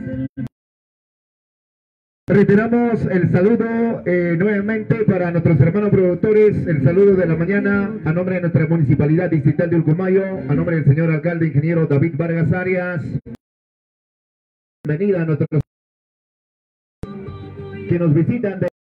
Reiteramos el saludo nuevamente para nuestros hermanos productores, el saludo de la mañana a nombre de nuestra Municipalidad Distrital de Ucumayo, a nombre del señor alcalde ingeniero David Vargas Arias. Bienvenida a nuestros que nos visitan de